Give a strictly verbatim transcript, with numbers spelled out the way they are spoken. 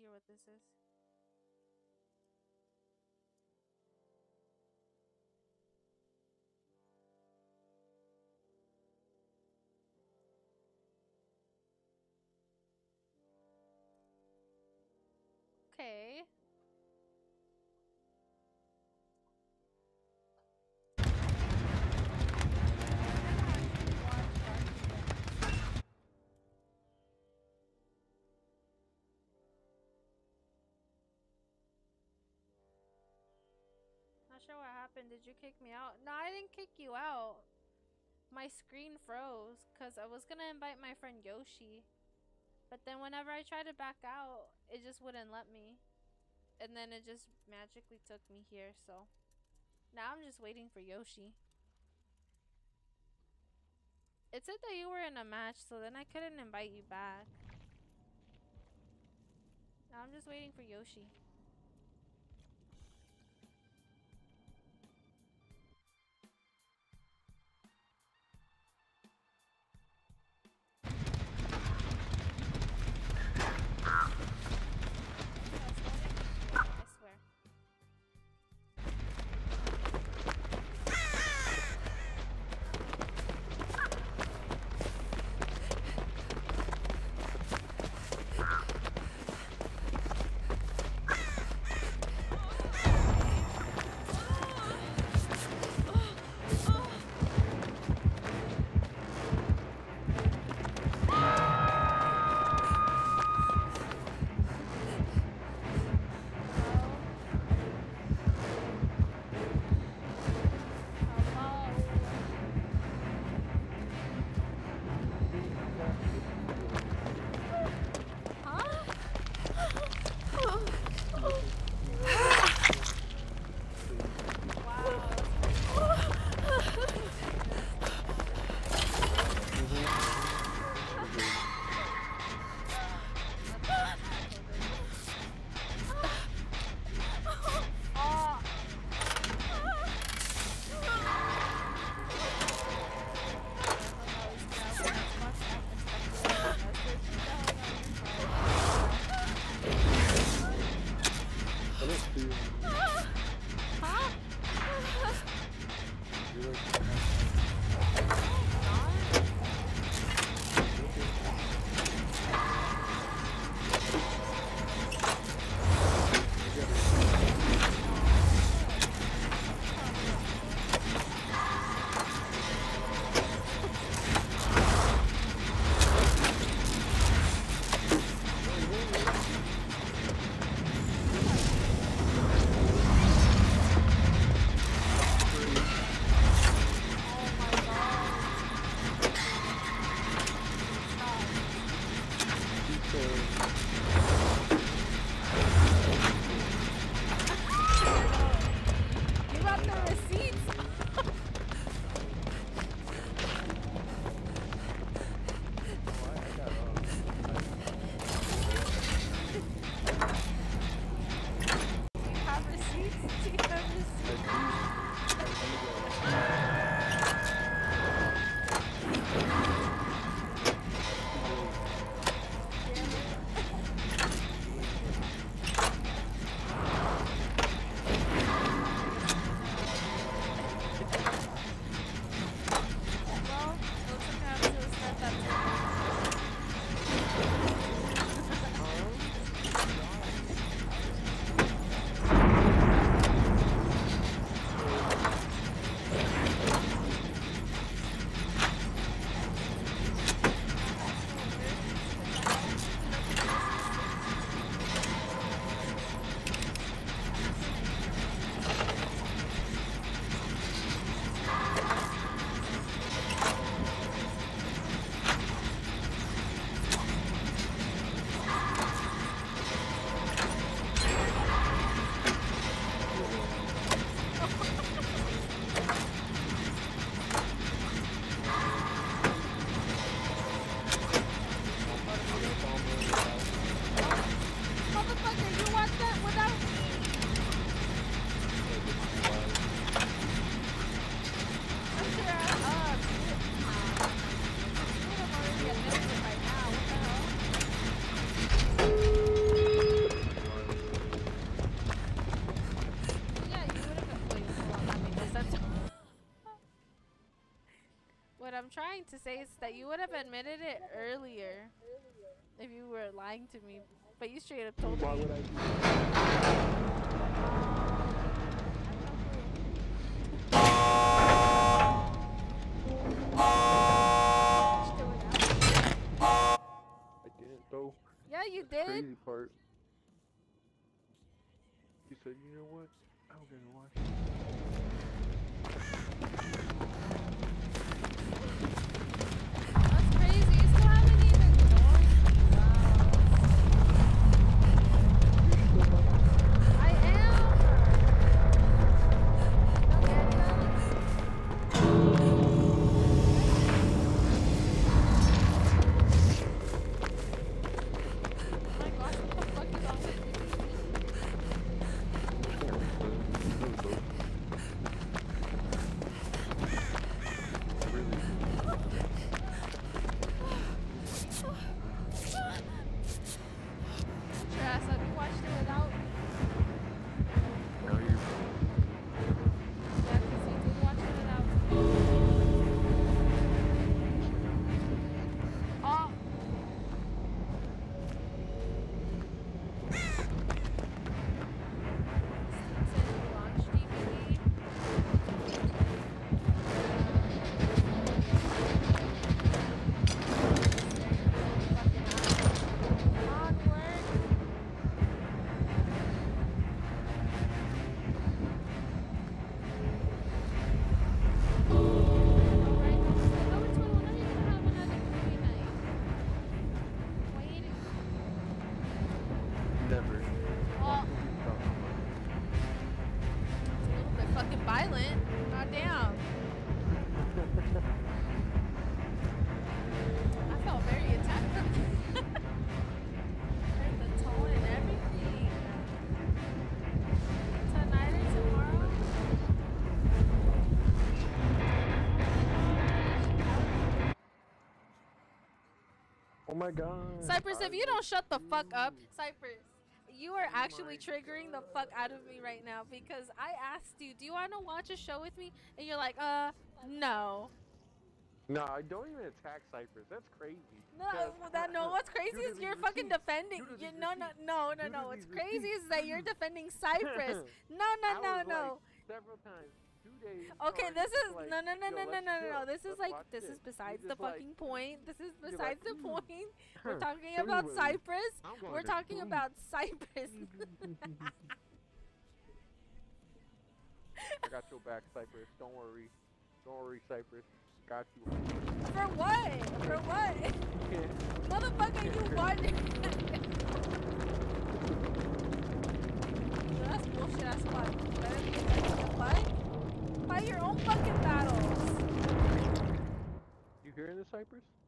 hear what this is. Okay. Not sure what happened. Did you kick me out? No, I didn't kick you out. My screen froze because I was gonna invite my friend Yoshi. But then whenever I tried to back out, it just wouldn't let me. And then it just magically took me here, so now I'm just waiting for Yoshi. It said that you were in a match, so then I couldn't invite you back. Now I'm just waiting for Yoshi. I swear. trying to say is that you would have admitted it earlier if you were lying to me, but you straight up told Why me. would I do I didn't though. Yeah, you That's did. crazy part. He said, you know what? I'm gonna watch it. That's crazy. You still haven't even joined. Wow. I am. Okay, oh my gosh, what the fuck is wrong with you? Your ass up, you watched it without me. Now you're Yeah, because you did watch it without me. Oh! Said you launched D B D. never. Well, it's a little bit fucking violent. God damn. I felt very attacked. Heard the tone and everything. Tonight and tomorrow. Oh my god. Cypress, if I you don't shut the fuck up, refuse. Cypress, you are actually my triggering the fuck out of me right now because I asked you, do you want to watch a show with me? And you're like, uh, no. No, I don't even attack Cypress. That's crazy. No, Because- well, that no. What's crazy Due to is these you're fucking receipts. defending. Due to You, these no, no, receipts. no, no, Due to no. What's these crazy receipts. is that you're defending Cypress. No, no, I no, was no. Like, several times, two days. Okay, started, this is like, no, no, no, yo, no, no, let's no, no, no. chill. This is Let's like watch this is this. besides You're the just like- fucking point. This is you're besides like, the "Mm, point. We're huh, talking about anyways, Cypress. I'm going We're to talking sleep." about Cypress. I got your back, Cypress. Don't worry. Don't worry, Cypress. Got you. For what? For what? Motherfucker, you won. Yo, that's bullshit. That's what. You better be fucking fight. Fight your own fucking battles. You hearing this, Cypress?